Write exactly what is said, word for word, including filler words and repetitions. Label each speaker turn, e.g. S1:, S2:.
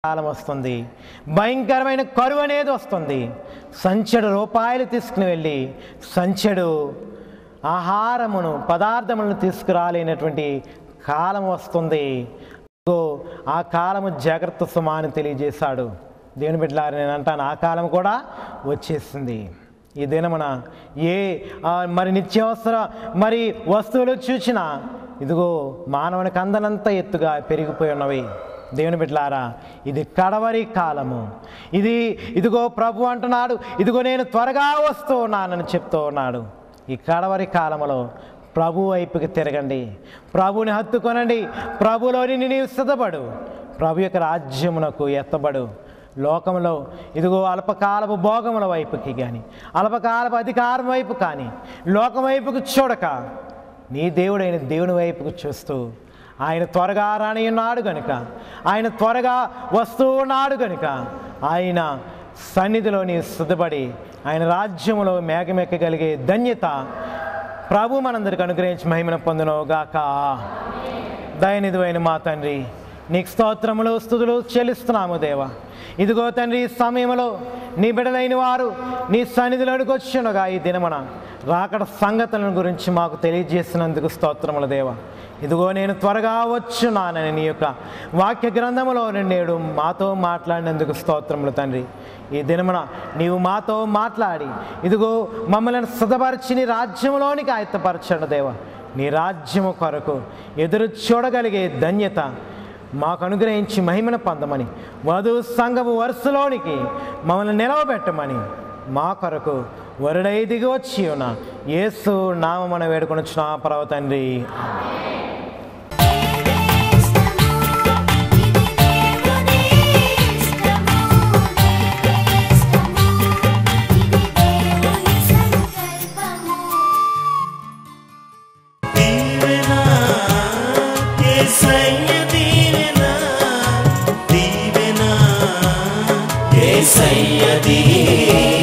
S1: కాలం వస్తుంది, భయంకరమైన కరువు అనేది వస్తుంది. సంచెడు రూపాయలు తీసుకుని వెళ్ళి సంచెడు ఆహారమును పదార్థములను తీసుకురాలేనటువంటి కాలం వస్తుంది. ఆ కాలము జాగ్రత్త సుమా అని తెలియజేశాడు. దేవుని బిడ్డలారా, నేను అంటాను, ఆ కాలం కూడా వచ్చేసింది. ఈ దినమున ఏ మరి నిత్యావసర మరి వస్తువులు చూసినా ఇదిగో మానవునికి అందనంత ఎత్తుగా పెరిగిపోయి ఉన్నవి. దేవుని బిడ్డలారా, ఇది కడవరి కాలము. ఇది ఇదిగో ప్రభు అంటున్నాడు, ఇదిగో నేను త్వరగా వస్తూ ఉన్నానని చెప్తూ ఉన్నాడు. ఈ కడవరి కాలంలో ప్రభు వైపుకి తిరగండి, ప్రభుని హత్తుకొనండి, ప్రభులోని నీవు సిద్ధపడు, ప్రభు యొక్క రాజ్యమునకు ఎత్తబడు. లోకంలో ఇదిగో అల్పకాలపు భోగముల వైపుకి కానీ అల్పకాలపు అధికారం వైపు కానీ లోకం వైపుకు చూడక నీ దేవుడైన దేవుని వైపుకు చూస్తూ ఆయన త్వరగా రాని ఉన్నాడు కనుక, ఆయన త్వరగా వస్తూ ఉన్నాడు కనుక ఆయన సన్నిధిలో నీ సిద్ధపడి ఆయన రాజ్యములో మేఘమెక్కగలిగే ధన్యత ప్రభు మనందరికి అనుగ్రహించి మహిమను పొందునుగాక. దయనిధివైన మా తండ్రి, నీకు స్తోత్రములు స్తుతులు చెల్లిస్తున్నాము దేవా. ఇదిగో తండ్రి, ఈ సమయంలో నీ బిడ్డలైన వారు నీ సన్నిధిలోనికి వచ్చినగా ఈ దినమున రాకడ సంగతులను గురించి మాకు తెలియజేసినందుకు స్తోత్రములు దేవా. ఇదిగో నేను త్వరగా వచ్చున్నానని నీ యొక్క వాక్య గ్రంథములో నేడు మాతో మాట్లాడినందుకు స్తోత్రములు తండ్రి. ఈ దినమున నీవు మాతో మాట్లాడి ఇదిగో మమ్మల్ని సిద్ధపరిచి నీ రాజ్యములోనికి ఆయత్తపరచండి దేవా. నీ రాజ్యము కొరకు ఎదురు చూడగలిగే ధన్యత మాకు అనుగ్రహించి మహిమను పొందమని, వధు సంఘము వరుసలోనికి మమ్మల్ని నిలవబెట్టమని మా కొరకు వరుడై దిగి వచ్చి ఉన్న యేసు నామమున వేడుకొనుచున్నా పరమ తండ్రి.
S2: Say